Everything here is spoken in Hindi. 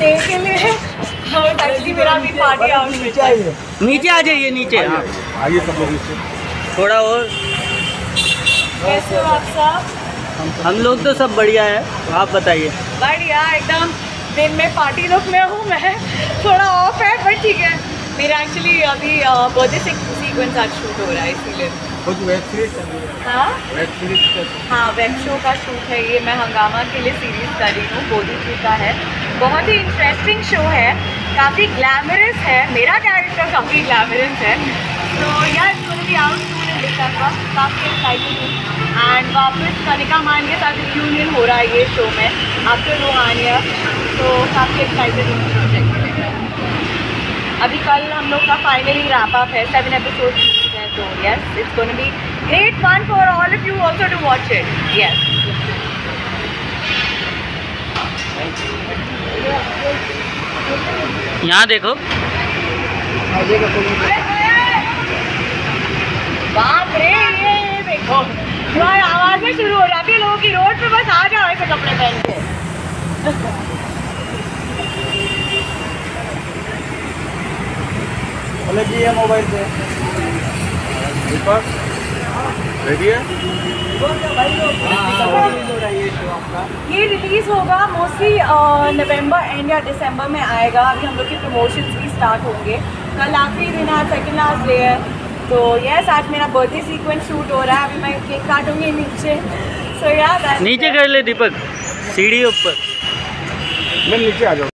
डे के लिए एक्चुअली मेरा भी पार्टी आउटफिट चाहिए। नीचे आ जाइए, नीचे आइए सब लोग नीचे थोड़ा और। कैसे हो आप सब? हम लोग तो सब बढ़िया है, आप बताइए। बढ़िया एकदम। दिन में पार्टी लुक में हूँ मैं, थोड़ा ऑफ है बट ठीक है। मेरा एक्चुअली अभी बर्थडे सीक्वेंस आज शूट हो रहा है इसीलिए। कुछ वेब सीरीज चल रही है। हाँ वेब सीरीज हाँ, वेब शो का शूट है ये। मैं हंगामा के लिए सीरीज़ कर रही हूँ, बोधी का है। बहुत ही इंटरेस्टिंग शो है, काफ़ी ग्लैमरस है। मेरा कैरेक्टर काफ़ी ग्लैमरस है। तो यार भी आउट सून इन दिसंबर, काफ़ी एक्साइटेड हूँ। एंड वापस कनिका मान के साथ रियूनियन हो रहा है ये शो में आफ्टर रोहानिया। तो काफ़ी एक्साइटेड हूँ प्रोजेक्ट के लिए। अभी कल हम लोग का फाइनली रैप अप है, 7 एपिसोड है। तो yes, it's gonna be great fun for all of you also to watch it. Yes, यहाँ देखो। बाप रे, ये देखो यार, आवाज़ें शुरू हो जाती है लोगों की। रोड पे बस आ जाओ ऐसे कपड़े पहन के। लगी है मोबाइल पे। दीपक रेडी है? ये रिलीज़ होगा मोस्टली नवंबर एंड या दिसंबर में आएगा। अभी हम लोग के प्रमोशंस भी स्टार्ट होंगे। कल आखिरी दिन है, सेकंड लास्ट डे है। तो यस, आज मेरा बर्थडे सीक्वेंस शूट हो रहा है। अभी मैं केक काटूंगी नीचे। सो यार नीचे कर ले दीपक, सीढ़ी ऊपर। मैं नीचे आ जाऊँ।